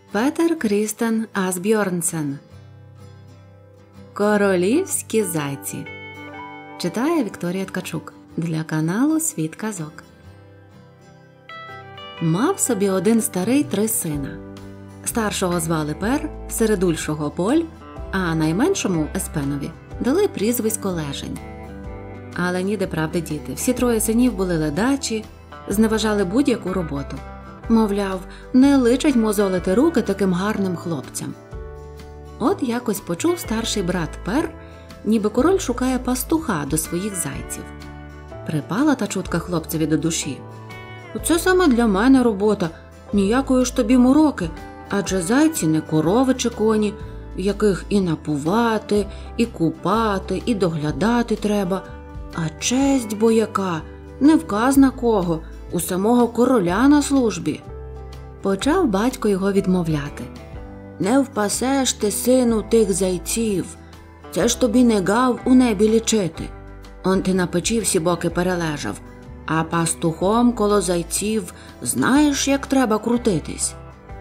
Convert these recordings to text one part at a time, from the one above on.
Петер Крістен Асбьорнсен. Королівські зайці. Читає Вікторія Ткачук для каналу Світ казок. Мав собі один старий 3 сина. Старшого звали Пер, середульшого Поль, а найменшому Еспенові дали прізвисько Лежень. Але ніде правди діти. Всі 3 синів були ледачі, зневажали будь-яку роботу. Мовляв, не личить мозолити руки таким гарним хлопцям. От якось почув старший брат Пер, ніби король шукає пастуха до своїх зайців. Припала та чутка хлопцеві до душі. «Це саме для мене робота, ніякої ж тобі мороки, адже зайці не корови чи коні, яких і напувати, і купати, і доглядати треба, а честь бо яка, не вказ на кого, у самого короля на службі». Почав батько його відмовляти. «Не впасеш ти, сину, тих зайців, це ж тобі не гав у небі лічити. Он ти на печі всі боки перележав, а пастухом коло зайців знаєш, як треба крутитись».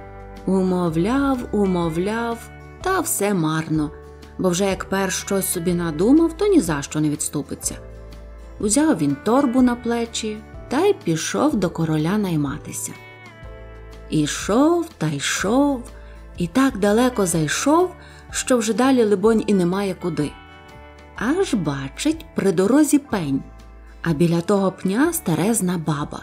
Умовляв, та все марно, бо вже як Пер щось собі надумав, то ні за що не відступиться. Узяв він торбу на плечі та й пішов до короля найматися. Ішов та йшов, і так далеко зайшов, що вже далі, либонь, і немає куди. Аж бачить при дорозі пень, а біля того пня старезна баба.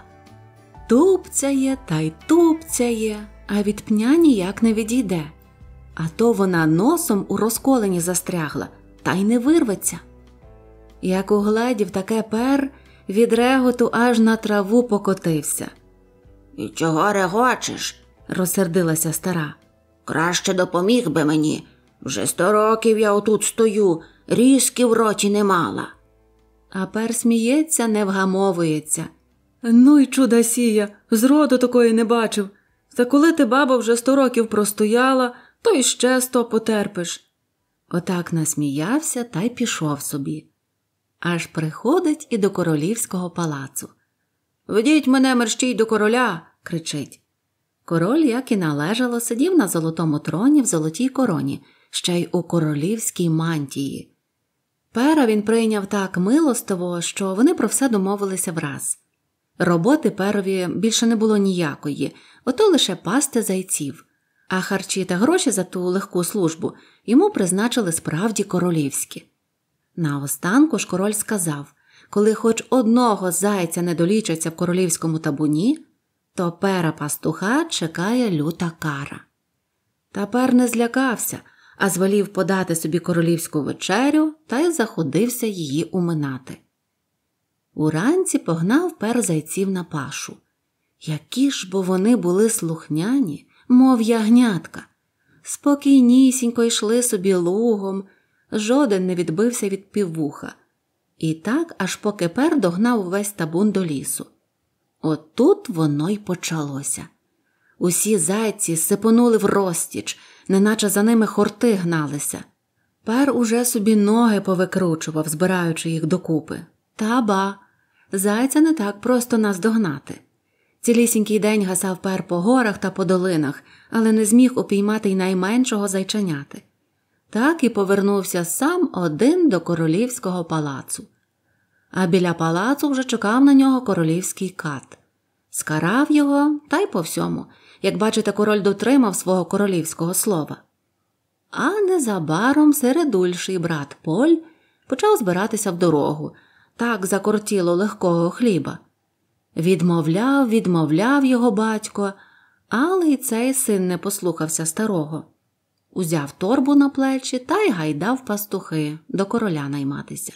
Тупцяє та й тупцяє, а від пня ніяк не відійде. А то вона носом у розколені застрягла, та й не вирветься. Як угледів таке Пер, від реготу аж на траву покотився. «І чого регочеш?» – розсердилася стара. «Краще допоміг би мені. Вже 100 років я отут стою, різки в роті не мала». А Пер сміється, не вгамовується. «Ну й чудосія, зроду такої не бачив. Та коли ти, баба, вже 100 років простояла, то й ще 100 потерпиш». Отак насміявся та й пішов собі. Аж приходить і до королівського палацу. «Ведіть мене мерщій до короля!» – кричить. Король, як і належало, сидів на золотому троні в золотій короні, ще й у королівській мантії. Пера він прийняв так милостиво, що вони про все домовилися враз. Роботи Перові більше не було ніякої, ото лише пасти зайців. А харчі та гроші за ту легку службу йому призначили справді королівські. Наостанку ж король сказав, коли хоч одного зайця не долічаться в королівському табуні, то Пера пастуха чекає люта кара. Та Пер не злякався, а звелів подати собі королівську вечерю та й заходився її уминати. Уранці погнав Пер зайців на пашу. Які ж бо вони були слухняні, мов ягнятка. Спокійнісінько йшли собі лугом, жоден не відбився від піввуха. І так, аж поки Пер догнав весь табун до лісу. От тут воно й почалося. Усі зайці сипонули врозтіч, неначе за ними хорти гналися. Пер уже собі ноги повикручував, збираючи їх докупи. Та ба, зайця не так просто наздогнати. Цілісінький день гасав Пер по горах та по долинах, але не зміг упіймати й найменшого зайченяти. Так і повернувся сам один до королівського палацу. А біля палацу вже чекав на нього королівський кат. Скарав його, та й по всьому. Як бачите, король дотримав свого королівського слова. А незабаром середульший брат Поль почав збиратися в дорогу. Так закортіло легкого хліба. Відмовляв його батько, але й цей син не послухався старого. Узяв торбу на плечі та й гайдав пастухи до короля найматися.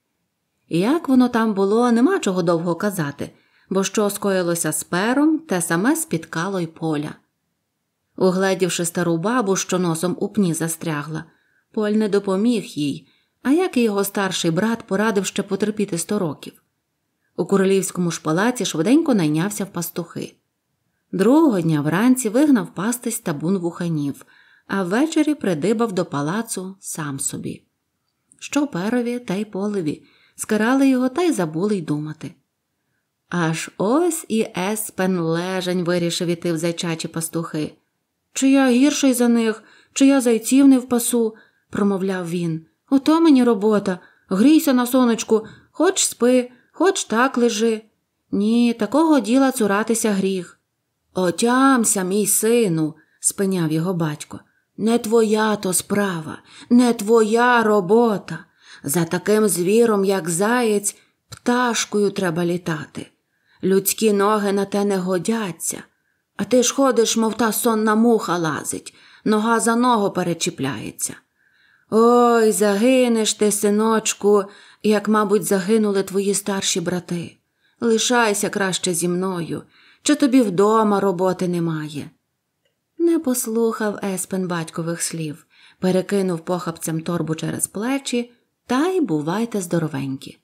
Як воно там було, нема чого довго казати, бо що скоїлося з Пером, те саме спіткало й Поля. Угледівши стару бабу, що носом у пні застрягла, Поль не допоміг їй, а як і його старший брат порадив ще потерпіти 100 років. У королівському ж палаці швиденько найнявся в пастухи. Другого дня вранці вигнав пастись табун вуханів, а ввечері придибав до палацу сам собі. Що Перові, та й Полеві, скарали його та й забули й думати. Аж ось і Еспен Лежень вирішив іти в зайчачі пастухи. Чи я гірший за них, чи я зайців не впасу, промовляв він. Ото мені робота, грійся на сонечку, хоч спи, хоч так лежи. Ні, такого діла цуратися гріх. Отямся, мій сину, спиняв його батько. Не твоя то справа, не твоя робота. За таким звіром, як заєць, пташкою треба літати. Людські ноги на те не годяться. А ти ж ходиш, мов та сонна муха лазить, нога за ногу перечіпляється. Ой, загинеш ти, синочку, як, мабуть, загинули твої старші брати. Лишайся краще зі мною, чи тобі вдома роботи немає. Не послухав Еспен батькових слів, перекинув похапцем торбу через плечі, та й бувайте здоровенькі.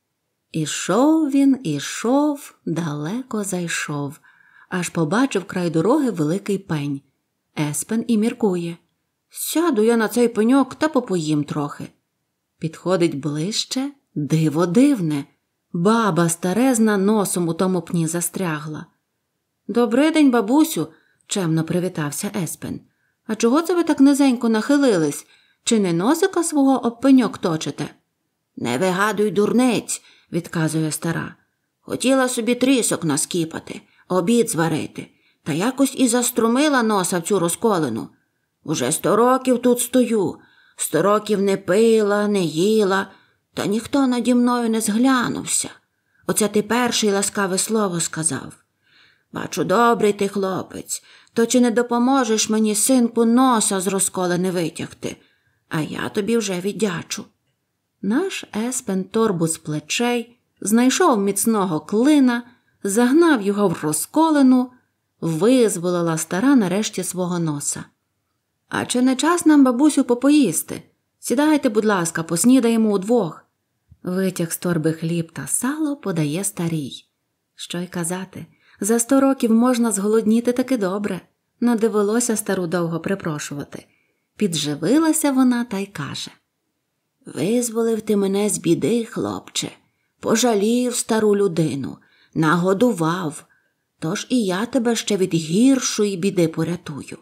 Ішов він, ішов, далеко зайшов, аж побачив край дороги великий пень. Еспен і міркує. Сяду я на цей пеньок та попоїм трохи. Підходить ближче, диво дивне. Баба старезна носом у тому пні застрягла. «Добрий день, бабусю», – чемно привітався Еспен. «А чого це ви так низенько нахилились? Чи не носика свого об пеньок точите?» «Не вигадуй, дурниць», – відказує стара. «Хотіла собі трісок наскіпати, обід зварити, та якось і заструмила носа в цю розколину. Уже 100 років тут стою, 100 років не пила, не їла, та ніхто наді мною не зглянувся. Оце ти перший ласкаве слово сказав. Бачу, добрий ти хлопець, то чи не допоможеш мені, синку, носа з розколини витягти? А я тобі вже віддячу». Наш Еспен торбу з плечей, знайшов міцного клина, загнав його в розколину, визволила стара нарешті свого носа. «А чи не час нам, бабусю, попоїсти? Сідайте, будь ласка, поснідаємо удвох». Витяг з торби хліб та сало подає старій. Що й казати, за 100 років можна зголодніти таки добре, но довелося стару довго припрошувати. Підживилася вона та й каже: «Визволив ти мене з біди, хлопче, пожалів стару людину, нагодував, тож і я тебе ще від гіршої біди порятую.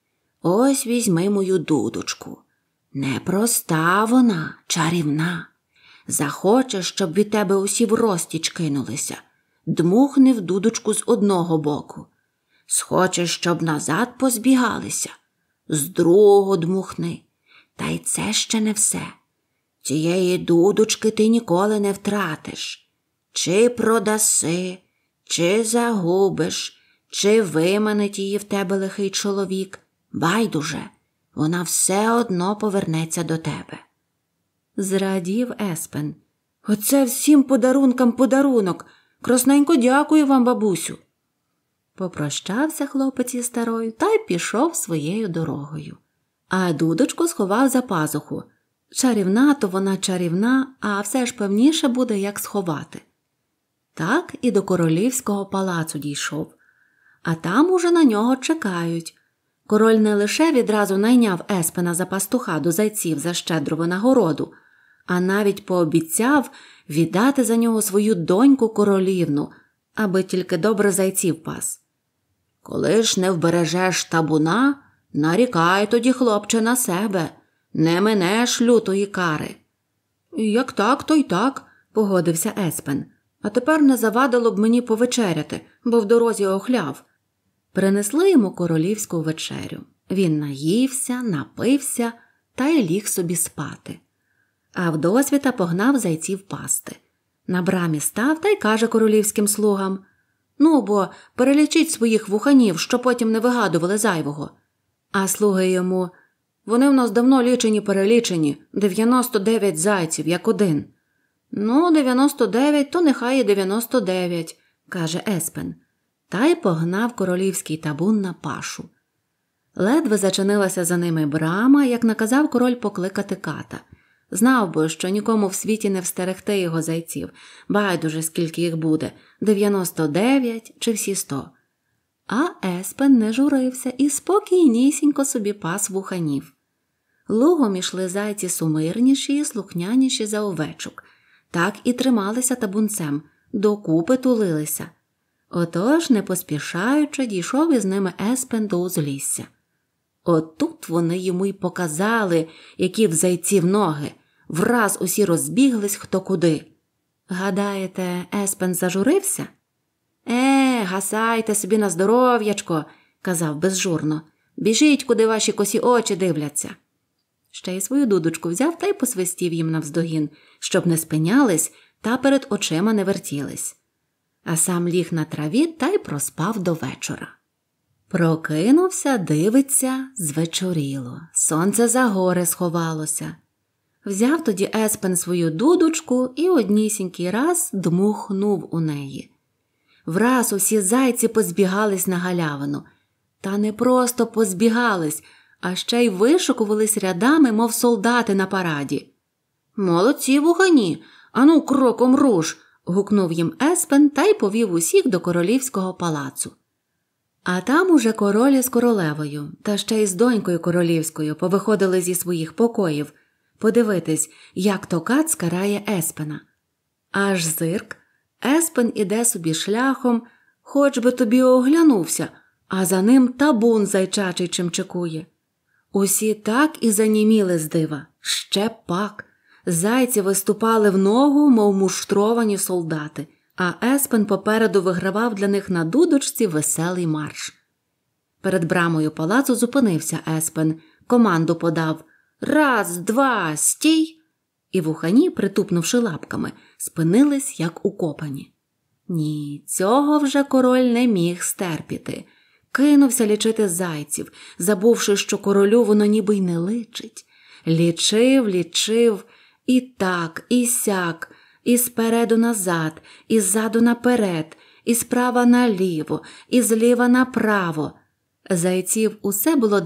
Ось візьми мою дудочку. Непроста вона, чарівна. Захочеш, щоб від тебе усі в розтіч кинулися, дмухни в дудочку з одного боку. Схочеш, щоб назад позбігалися, з другого дмухни. Та й це ще не все. Цієї дудочки ти ніколи не втратиш. Чи продаси, чи загубиш, чи виманить її в тебе лихий чоловік, байдуже, вона все одно повернеться до тебе». Зрадів Еспен. «Оце всім подарункам подарунок. Красненько дякую вам, бабусю». Попрощався хлопець із старою та й пішов своєю дорогою. А дудочку сховав за пазуху. Чарівна то вона чарівна, а все ж певніше буде, як сховати. Так і до королівського палацу дійшов. А там уже на нього чекають. Король не лише відразу найняв Еспена за пастуха до зайців за щедру винагороду, а навіть пообіцяв віддати за нього свою доньку королівну, аби тільки добре зайців пас. «Коли ж не вбережеш табуна, нарікай тоді, хлопче, на себе, не минеш лютої кари». «Як так, то й так», – погодився Еспен. «А тепер не завадило б мені повечеряти, бо в дорозі охляв». Принесли йому королівську вечерю. Він наївся, напився та й ліг собі спати. А вдосвіта погнав зайців пасти. На брамі став та й каже королівським слугам: «Ну, бо перелічіть своїх вуханів, що потім не вигадували зайвого». А слуги йому: «Вони в нас давно лічені-перелічені, 99 зайців, як один». «Ну, 99, то нехай і 99, – каже Еспен. Та й погнав королівський табун на пашу. Ледве зачинилася за ними брама, як наказав король покликати ката. Знав би, що нікому в світі не встерегти його зайців, байдуже скільки їх буде, 99 чи всі 100. А Еспен не журився і спокійнісінько собі пас вуханів. Лугом ішли зайці сумирніші і слухняніші за овечок. Так і трималися табунцем, докупи тулилися. Отож, не поспішаючи, дійшов із ними Еспен до узлісся. Отут вони йому й показали, які в зайців ноги. Враз усі розбіглись хто куди. Гадаєте, Еспен зажурився? Гасайте собі на здоров'ячко, казав безжурно. Біжіть, куди ваші косі очі дивляться. Ще й свою дудочку взяв та й посвистів їм навздогін, щоб не спинялись та перед очима не вертілись. А сам ліг на траві та й проспав до вечора. Прокинувся, дивиться, звечоріло. Сонце за гори сховалося. Взяв тоді Еспен свою дудочку і однісінький раз дмухнув у неї. Враз усі зайці позбігались на галявину. Та не просто позбігались, а ще й вишикувались рядами, мов солдати на параді. «Молодці, вухані! Ану, кроком руш!» – гукнув їм Еспен та й повів усіх до королівського палацу. А там уже король з королевою, та ще й з донькою королівською повиходили зі своїх покоїв подивитись, як то кац карає Еспена. Аж зирк, Еспен іде собі шляхом, хоч би тобі оглянувся, а за ним табун зайчачий чимчикує. Усі так і заніміли з дива. Ще пак. Зайці виступали в ногу, мов муштровані солдати, а Еспен попереду вигравав для них на дудочці веселий марш. Перед брамою палацу зупинився Еспен, команду подав «Раз, два, стій!» І вухані, притупнувши лапками, спинились, як укопані. Ні, цього вже король не міг стерпіти. Кинувся лічити зайців, забувши, що королю воно ніби й не личить. Лічив, і так, і сяк, і спереду назад, і ззаду наперед, і справа наліво, і зліва направо. Зайців усе було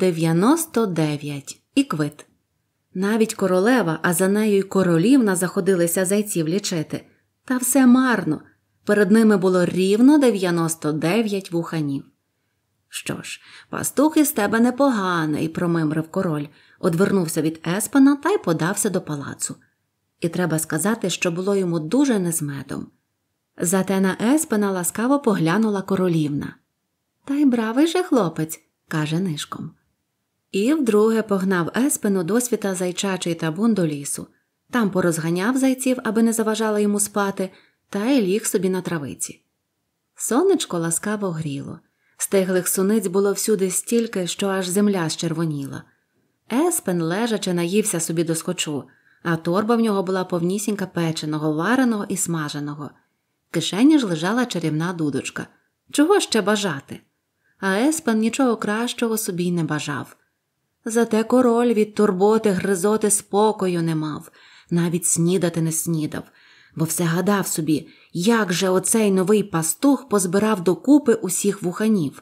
99, і квит. Навіть королева, а за нею й королівна заходилися зайців лічити. Та все марно. Перед ними було рівно 99 вуханів. «Що ж, пастух із тебе непоганий», – промимрив король, одвернувся від Еспена та й подався до палацу. І треба сказати, що було йому дуже не з медом. Зате на Еспена ласкаво поглянула королівна. «Та й бравий же хлопець», – каже нишком. І вдруге погнав Еспен у досвіта зайчачий табун до лісу. Там порозганяв зайців, аби не заважали йому спати, та й ліг собі на травиці. Сонечко ласкаво гріло. Стиглих суниць було всюди стільки, що аж земля щервоніла. Еспен лежачи наївся собі досхочу, а торба в нього була повнісінька печеного, вареного і смаженого. В кишені ж лежала чарівна дудочка. Чого ще бажати? А Еспен нічого кращого собі й не бажав. Зате король від турботи, гризоти спокою не мав, навіть снідати не снідав, бо все гадав собі, як же оцей новий пастух позбирав докупи усіх вуханів.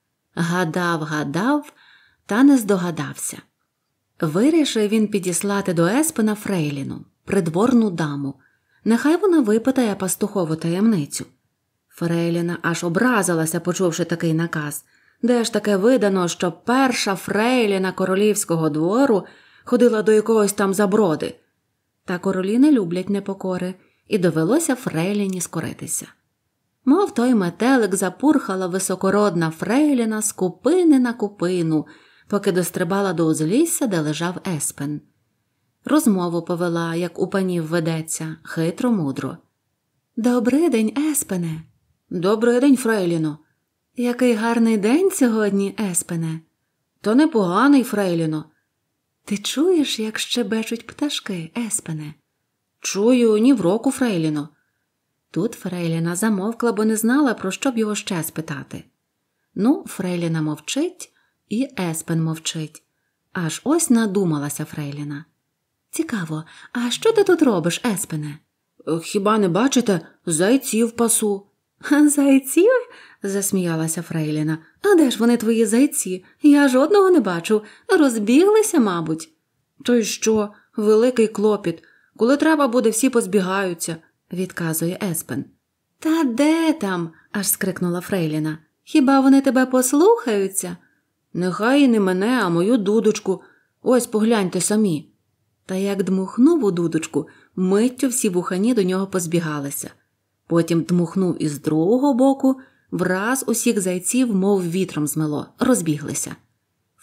Гадав, та не здогадався. Вирішив він підіслати до Еспена фрейліну, придворну даму. Нехай вона випитає пастухову таємницю. Фрейліна аж образилася, почувши такий наказ. Де ж таке видано, що перша фрейліна королівського двору ходила до якогось там заброди? Та королі не люблять непокори, і довелося фрейліні скоритися. Мов той метелик запурхала високородна фрейліна з купини на купину, поки дострибала до узлісся, де лежав Еспен. Розмову повела, як у панів ведеться, хитро-мудро. «Добрий день, Еспене!» «Добрий день, фрейліно!» «Який гарний день сьогодні, Еспене!» «То непоганий, фрейліно!» «Ти чуєш, як щебечуть пташки, Еспене?» «Чую, ні в року, фрейліно!» Тут фрейліна замовкла, бо не знала, про що б його ще спитати. Ну, фрейліна мовчить, і Еспен мовчить. Аж ось надумалася фрейліна. «Цікаво, а що ти тут робиш, Еспене?» «Хіба не бачите? Зайців пасу». «Зайців?» – засміялася фрейліна. «А де ж вони, твої зайці? Я жодного не бачу. Розбіглися, мабуть». «То й що? Великий клопіт. Коли треба буде, всі позбігаються», – відказує Еспен. «Та де там?» – аж скрикнула фрейліна. «Хіба вони тебе послухаються?» «Нехай і не мене, а мою дудочку. Ось погляньте самі». Та як дмухнув у дудочку, миттю всі вухані до нього позбігалися. Потім дмухнув із другого боку, враз усіх зайців, мов вітром змело, розбіглися.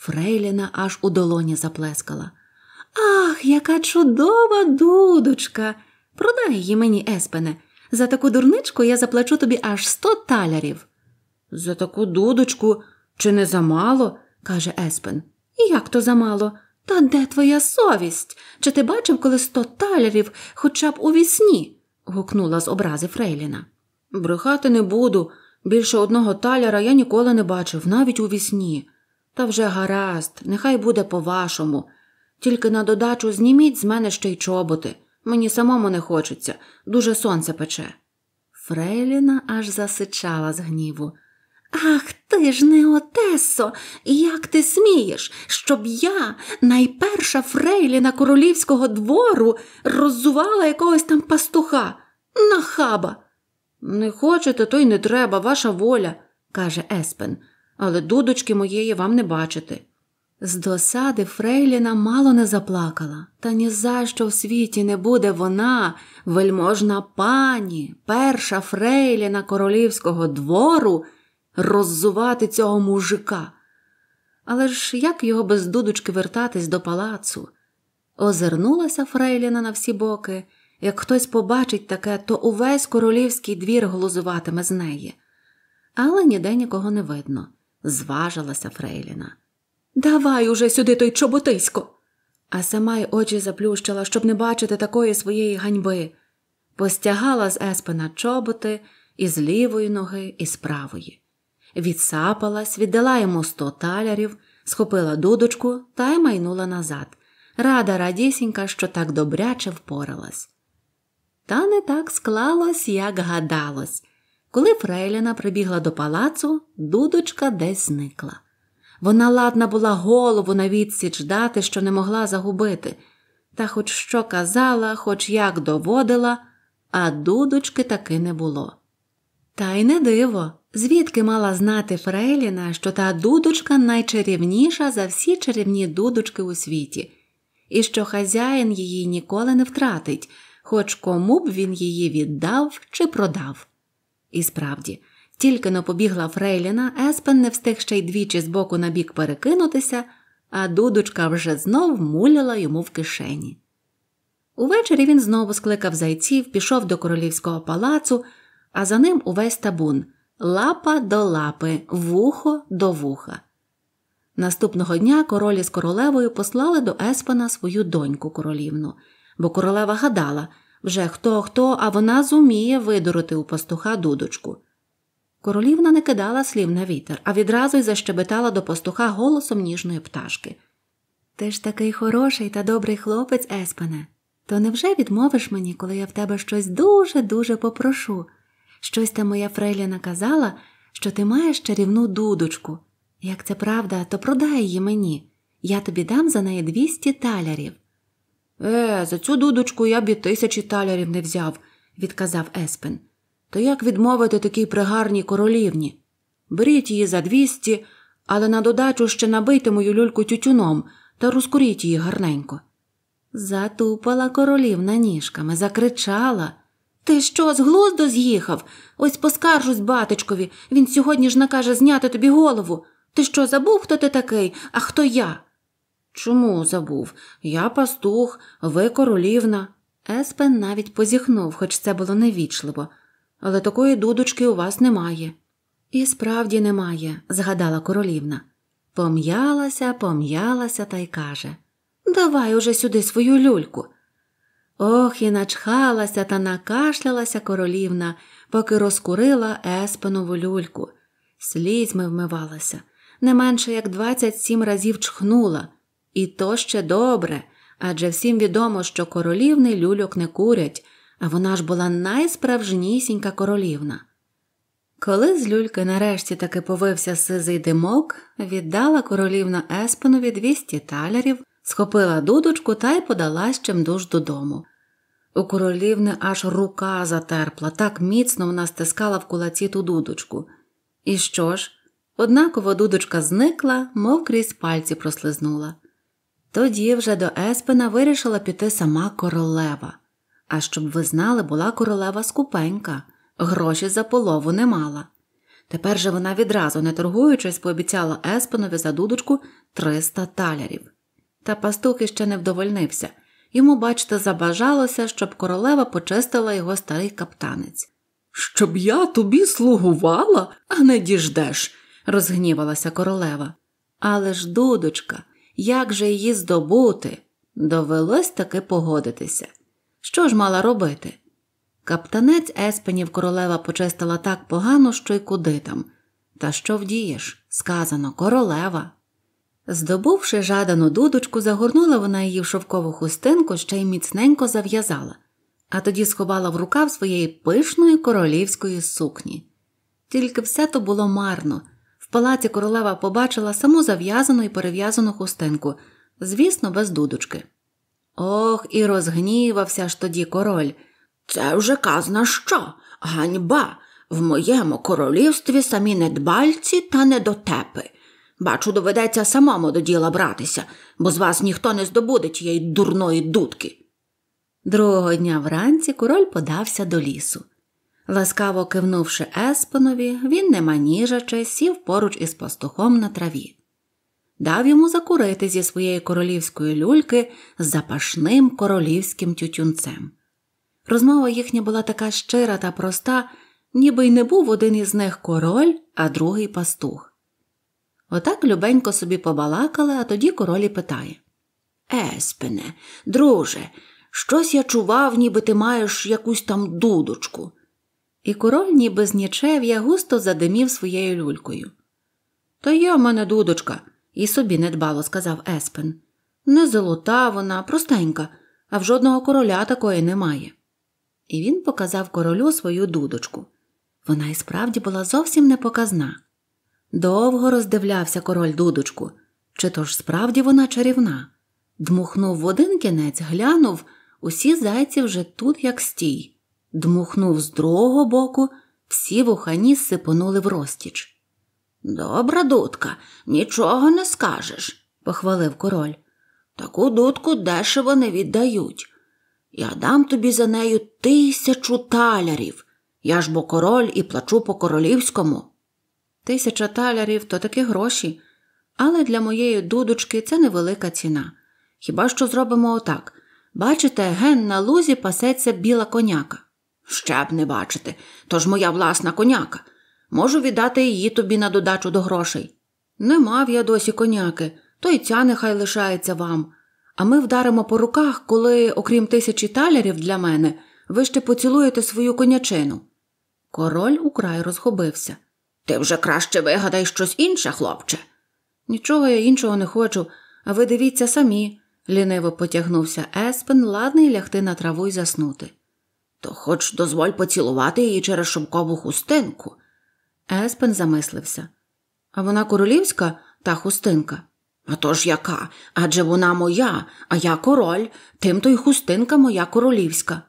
Фрейліна аж у долоні заплескала. «Ах, яка чудова дудочка! Продай її мені, Еспене. За таку дурничку я заплачу тобі аж 100 талерів». «За таку дудочку? Чи не замало?» – каже Еспен. «Як то замало? Та де твоя совість? Чи ти бачив коли 100 талерів хоча б у вісні?» – гукнула з образи Фрейліна. «Брехати не буду. Більше 1 таляра я ніколи не бачив, навіть у вісні. Та вже гаразд, нехай буде по-вашому. Тільки на додачу зніміть з мене ще й чоботи. Мені самому не хочеться, дуже сонце пече». Фрейліна аж засичала з гніву. «Ах, ти ж не Отесо! Як ти смієш, щоб я, найперша фрейліна королівського двору, роззувала якогось там пастуха? Нахаба!» «Не хочете, то й не треба, ваша воля», – каже Еспен, «але дудочки моєї вам не бачити». З досади фрейліна мало не заплакала. Та ні за що в світі не буде вона, вельможна пані, перша фрейліна королівського двору, роззувати цього мужика. Але ж як його без дудочки вертатись до палацу? Озирнулася фрейліна на всі боки. Як хтось побачить таке, то увесь королівський двір глузуватиме з неї. Але ніде нікого не видно. Зважилася фрейліна. «Давай уже сюди той чоботисько!» А сама й очі заплющила, щоб не бачити такої своєї ганьби. Постягала з Еспена чоботи і з лівої ноги, і з правої. Відсапалась, віддала йому 100 талерів, схопила дудочку та й майнула назад. Рада радісінька, що так добряче впоралась. Та не так склалось, як гадалось. Коли фрейліна прибігла до палацу, дудочка десь зникла. Вона ладна була голову на відсіч дати, що не могла загубити. Та хоч що казала, хоч як доводила, а дудочки таки не було. Та й не диво, звідки мала знати фрейліна, що та дудочка найчарівніша за всі чарівні дудочки у світі, і що хазяїн її ніколи не втратить, хоч кому б він її віддав чи продав. І справді, тільки-но побігла фрейліна, Еспен не встиг ще й двічі з боку на бік перекинутися, а дудочка вже знов муляла йому в кишені. Увечері він знову скликав зайців, пішов до королівського палацу, а за ним увесь табун – лапа до лапи, вухо до вуха. Наступного дня король із королевою послали до Еспена свою доньку королівну, бо королева гадала, вже хто-хто, а вона зуміє видурити у пастуха дудочку. Королівна не кидала слів на вітер, а відразу й защебетала до пастуха голосом ніжної пташки. «Ти ж такий хороший та добрий хлопець, Еспене, то невже відмовиш мені, коли я в тебе щось дуже-дуже попрошу? Щось там моя фрейліна казала, що ти маєш чарівну дудочку. Як це правда, то продай її мені. Я тобі дам за неї 200 талерів». За цю дудочку я б і 1000 талерів не взяв», – відказав Еспен. «То як відмовити такій пригарній королівні? Беріть її за 200, але на додачу ще набийте мою люльку тютюном та розкуріть її гарненько». Затупала королівна ніжками, закричала. «Ти що, з глузду з'їхав? Ось поскаржусь батечкові, він сьогодні ж накаже зняти тобі голову. Ти що, забув, хто ти такий, а хто я?» «Чому забув? Я пастух, ви королівна». Еспен навіть позіхнув, хоч це було невічливо. «Але такої дудочки у вас немає». «І справді немає», – згадала королівна. Пом'ялася та й каже. «Давай уже сюди свою люльку». Ох, і начхалася та накашлялася королівна, поки розкурила Еспенову люльку. Слізьми вмивалася, не менше як 27 разів чхнула. І то ще добре, адже всім відомо, що королівни люльок не курять, а вона ж була найсправжнісінька королівна. Коли з люльки нарешті таки повився сизий димок, віддала королівна Еспенові 200 талерів, схопила дудочку та й подалась чимдуж додому. У королівни аж рука затерпла, так міцно вона стискала в кулаці ту дудочку. І що ж? Однаково дудочка зникла, мов крізь пальці прослизнула. Тоді вже до Еспена вирішила піти сама королева. А щоб ви знали, була королева скупенька, гроші за полову не мала. Тепер же вона відразу, не торгуючись, пообіцяла Еспенові за дудочку 300 талерів. Та пастух іще не вдовольнився. Йому, бачите, забажалося, щоб королева почистила його старий каптанець. «Щоб я тобі слугувала, а не діждеш», – розгнівалася королева. Але ж, дудочка, як же її здобути? Довелось таки погодитися. Що ж мала робити? Каптанець Еспенів королева почистила так погано, що й куди там. Та що вдієш? Сказано, королева. Здобувши жадану дудочку, загорнула вона її в шовкову хустинку, ще й міцненько зав'язала, а тоді сховала в рукав своєї пишної королівської сукні. Тільки все то було марно. В палаці королева побачила саму зав'язану і перев'язану хустинку, звісно, без дудочки. Ох, і розгнівався ж тоді король. «Це вже казна що? Ганьба! В моєму королівстві самі недбальці та недотепи. Бачу, доведеться самому до діла братися, бо з вас ніхто не здобуде тієї дурної дудки». Другого дня вранці король подався до лісу. Ласкаво кивнувши Еспенові, він, не маніжачи, сів поруч із пастухом на траві. Дав йому закурити зі своєї королівської люльки з запашним королівським тютюнцем. Розмова їхня була така щира та проста, ніби й не був один із них король, а другий пастух. Отак любенько собі побалакали, а тоді король і питає. «Еспене, друже, щось я чував, ніби ти маєш якусь там дудочку». І король, ніби з нічев'я, густо задимів своєю люлькою. «Та є в мене дудочка», – і собі недбало сказав Еспен. «Не золота вона, простенька, а в жодного короля такої немає». І він показав королю свою дудочку. Вона і справді була зовсім не показна. Довго роздивлявся король дудочку. Чи то ж справді вона чарівна? Дмухнув в один кінець, глянув, усі зайці вже тут як стій. Дмухнув з другого боку, всі вухані сипонули в розтіч. «Добра дудка, нічого не скажеш», – похвалив король. «Таку дудку дешево не віддають. Я дам тобі за нею 1000 талерів. Я ж бо король і плачу по-королівському». 1000 талерів – то такі гроші. Але для моєї дудочки це невелика ціна. Хіба що зробимо отак. Бачите, ген на лузі пасеться біла коняка. Ще б не бачите. То ж моя власна коняка. Можу віддати її тобі на додачу до грошей. Не мав я досі коняки, то й ця нехай лишається вам. А ми вдаримо по руках, коли, окрім 1000 талерів для мене, ви ще поцілуєте свою конячину. Король украй розгубився. Ти вже краще вигадай щось інше, хлопче. Нічого я іншого не хочу, а ви дивіться самі. Ліниво потягнувся Еспен, ладний лягти на траву й заснути. То хоч дозволь поцілувати її через шовкову хустинку. Еспен замислився. А вона королівська, та хустинка? А то ж яка? Адже вона моя, а я король, тим-то й хустинка моя королівська.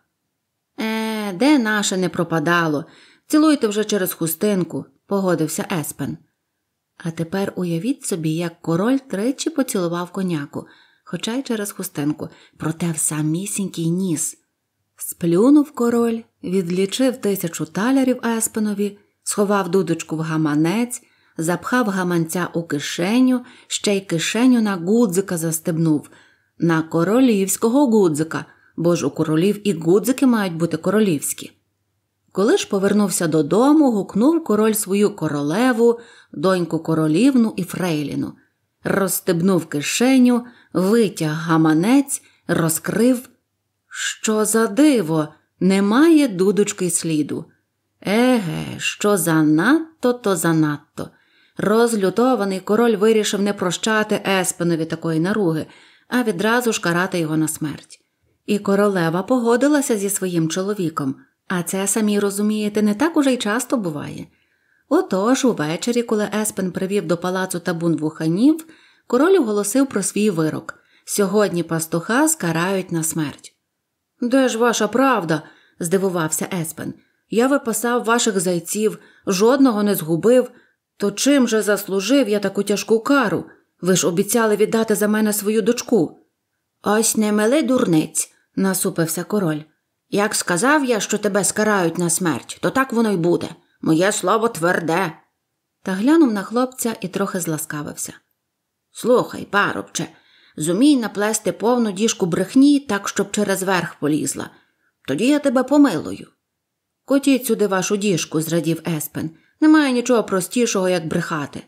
Де наше не пропадало? Цілуйте вже через хустинку, погодився Еспен. А тепер уявіть собі, як король тричі поцілував коняку, хоча й через хустинку, проте в самісінький ніс. Сплюнув король, відлічив 1000 талерів Еспенові, сховав дудочку в гаманець, запхав гаманця у кишеню, ще й кишеню на гудзика застебнув. На королівського гудзика, бо ж у королів і гудзики мають бути королівські. Коли ж повернувся додому, гукнув король свою королеву, доньку королівну і фрейліну. Розстебнув кишеню, витяг гаманець, розкрив. Що за диво, немає дудочки й сліду. Еге, що занадто, то занадто. Розлютований король вирішив не прощати Еспенові такої наруги, а відразу ж карати його на смерть. І королева погодилася зі своїм чоловіком, а це, самі розумієте, не так уже й часто буває. Отож, увечері, коли Еспен привів до палацу табун вуханів, король оголосив про свій вирок. Сьогодні пастуха скарають на смерть. «Де ж ваша правда?» – здивувався Еспен. «Я випасав ваших зайців, жодного не згубив. То чим же заслужив я таку тяжку кару? Ви ж обіцяли віддати за мене свою дочку». «Ось не мили дурниць», – насупився король. «Як сказав я, що тебе скарають на смерть, то так воно й буде. Моє слово тверде». та глянув на хлопця і трохи зласкавився. «Слухай, парубче, зумій наплести повну діжку брехні так, щоб через верх полізла. Тоді я тебе помилую». «Котіть сюди вашу діжку», – зрадів Еспен. «Немає нічого простішого, як брехати».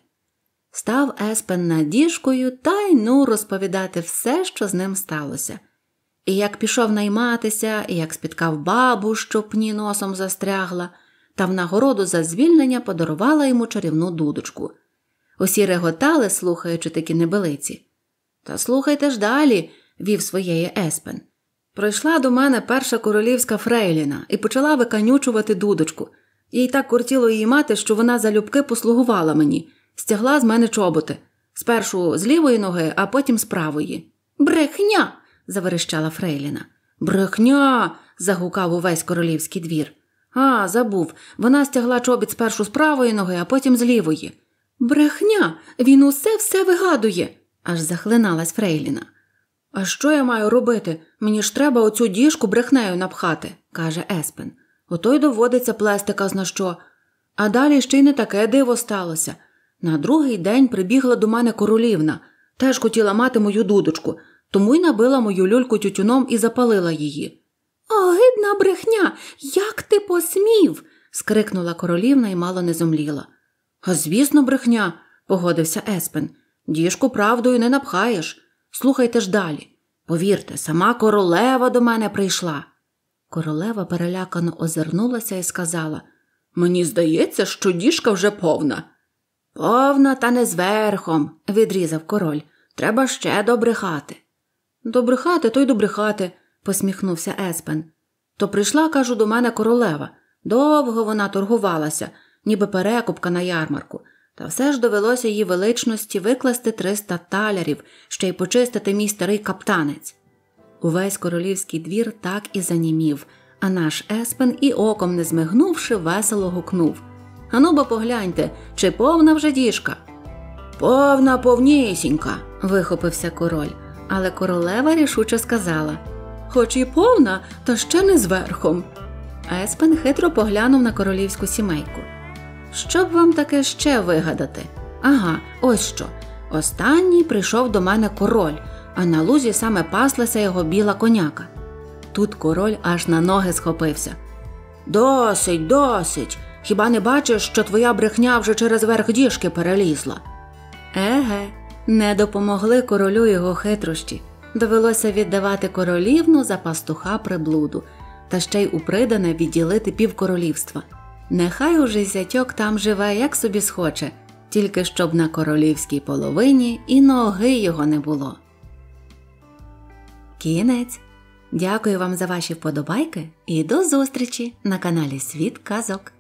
Став Еспен над діжкою та й розповідати все, що з ним сталося. І як пішов найматися, і як спіткав бабу, що в пні носом застрягла, та в нагороду за звільнення подарувала йому чарівну дудочку. Усі реготали, слухаючи такі небелиці. «Та слухайте ж далі», – вів своєї Еспен. «Прийшла до мене перша королівська фрейліна і почала виканючувати дудочку. Їй так кортіло її мати, що вона залюбки послугувала мені, стягла з мене чоботи. Спершу з лівої ноги, а потім з правої». «Брехня!» – заверещала фрейліна. «Брехня!» – загукав увесь королівський двір. «А, забув, вона стягла чобіт спершу з правої ноги, а потім з лівої». «Брехня! Він усе вигадує!» – аж захлиналась фрейліна. «А що я маю робити? Мені ж треба оцю діжку брехнею напхати», – каже Еспен. «Ото й доводиться плести казна що. А далі ще й не таке диво сталося. На другий день прибігла до мене королівна, теж хотіла мати мою дудочку, тому й набила мою люльку тютюном і запалила її». «Огидна брехня! Як ти посмів?» – скрикнула королівна і мало не зомліла. «А звісно, брехня», – погодився Еспен. «Діжку правдою не напхаєш. Слухайте ж далі. Повірте, сама королева до мене прийшла». Королева перелякано озирнулася і сказала: «Мені здається, що діжка вже повна». «Повна, та не зверхом», – відрізав король. «Треба ще добрехати». «Добрехати, то й добрехати», – посміхнувся Еспен. «То прийшла, кажу, до мене королева. Довго вона торгувалася, ніби перекупка на ярмарку. Та все ж довелося її величності викласти 300 талерів, ще й почистити мій старий каптанець». Увесь королівський двір так і занімів, а наш Еспен і оком не змигнувши весело гукнув: «Ану бо погляньте, чи повна вже діжка?» «Повна, повнісінька», – вихопився король, але королева рішуче сказала: «Хоч і повна, та ще не зверхом». Еспен хитро поглянув на королівську сімейку. «Що б вам таке ще вигадати? Ага, ось що. Останній прийшов до мене король, а на лузі саме паслася його біла коняка». Тут король аж на ноги схопився. «Досить, досить! Хіба не бачиш, що твоя брехня вже через верх діжки перелізла?» Еге, не допомогли королю його хитрощі. Довелося віддавати королівну за пастуха приблуду, та ще й у придане відділити півкоролівства. Нехай уже зятьок там живе, як собі схоче, тільки щоб на королівській половині і ноги його не було. Кінець. Дякую вам за ваші вподобайки і до зустрічі на каналі Світ Казок.